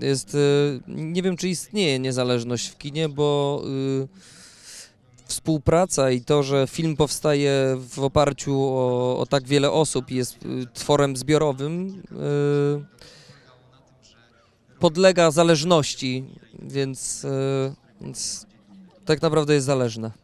Nie wiem, czy istnieje niezależność w kinie, bo współpraca i to, że film powstaje w oparciu o tak wiele osób i jest tworem zbiorowym, podlega zależności, więc tak naprawdę jest zależne.